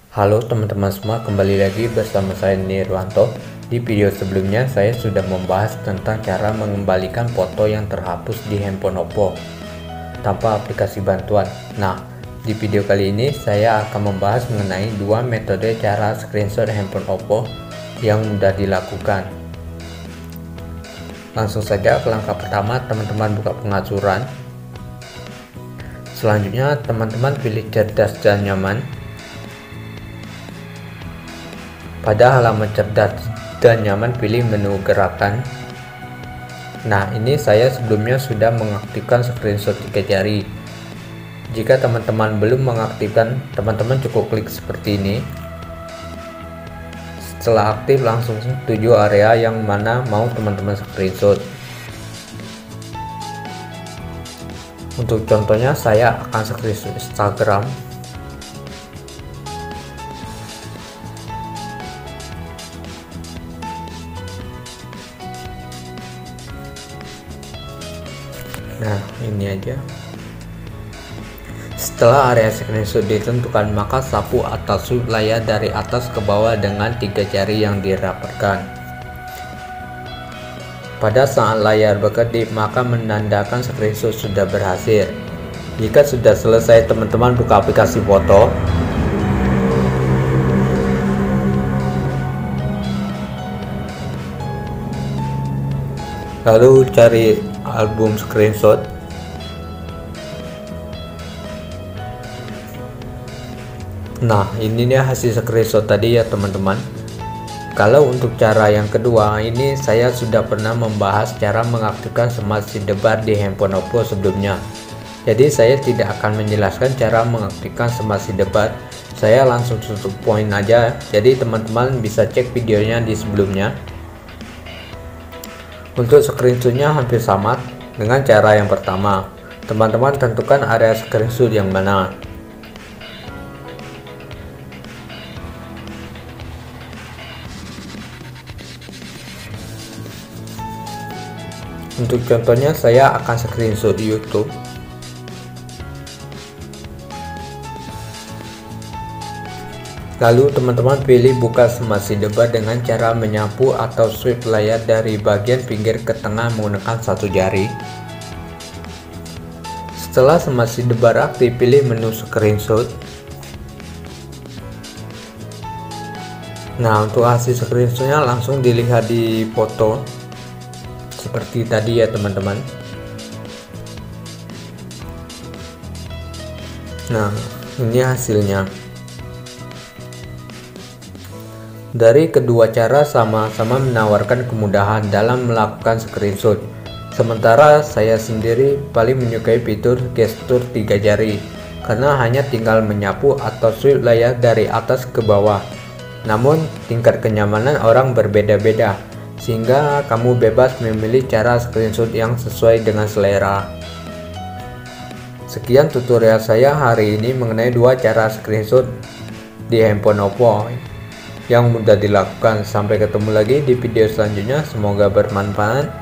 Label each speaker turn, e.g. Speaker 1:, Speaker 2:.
Speaker 1: Halo teman-teman semua, kembali lagi bersama saya Nirwanto. Di video sebelumnya saya sudah membahas tentang cara mengembalikan foto yang terhapus di handphone Oppo tanpa aplikasi bantuan. Nah, di video kali ini saya akan membahas mengenai dua metode cara screenshot handphone Oppo yang mudah dilakukan. Langsung saja ke langkah pertama, teman-teman buka pengaturan. Selanjutnya teman-teman pilih cerdas dan nyaman. Pada halaman cerdas dan nyaman pilih menu gerakan. Nah, ini saya sebelumnya sudah mengaktifkan screenshot 3 jari. Jika teman-teman belum mengaktifkan, teman-teman cukup klik seperti ini. Setelah aktif, langsung tuju area yang mana mau teman-teman screenshot. Untuk contohnya saya akan screenshot Instagram. Nah, ini aja. Setelah area screenshot ditentukan, maka sapu atau swipe layar dari atas ke bawah dengan 3 jari yang dirapatkan. Pada saat layar berkedip, maka menandakan screenshot sudah berhasil. Jika sudah selesai, teman-teman buka aplikasi foto. Lalu cari album screenshot. Nah, ini dia hasil screenshot tadi ya teman-teman. Kalau untuk cara yang kedua, ini saya sudah pernah membahas cara mengaktifkan Smart SID bar di handphone Oppo sebelumnya. Jadi saya tidak akan menjelaskan cara mengaktifkan Smart SID bar. Saya langsung tutup poin aja. Jadi teman-teman bisa cek videonya di sebelumnya. Untuk screenshotnya hampir sama dengan cara yang pertama. Teman-teman tentukan area screenshot yang mana. Untuk contohnya saya akan screenshot di YouTube. Lalu teman-teman pilih buka Smart SID bar dengan cara menyapu atau swipe layar dari bagian pinggir ke tengah menggunakan satu jari. Setelah Smart SID bar aktif, pilih menu screenshot. Nah, untuk hasil screenshotnya langsung dilihat di foto seperti tadi ya teman-teman. Nah, ini hasilnya. Dari kedua cara sama-sama menawarkan kemudahan dalam melakukan screenshot. Sementara saya sendiri paling menyukai fitur gestur 3 jari karena hanya tinggal menyapu atau swipe layar dari atas ke bawah. Namun tingkat kenyamanan orang berbeda-beda, sehingga kamu bebas memilih cara screenshot yang sesuai dengan selera. Sekian tutorial saya hari ini mengenai dua cara screenshot di handphone Oppo yang mudah dilakukan. Sampai ketemu lagi di video selanjutnya, semoga bermanfaat.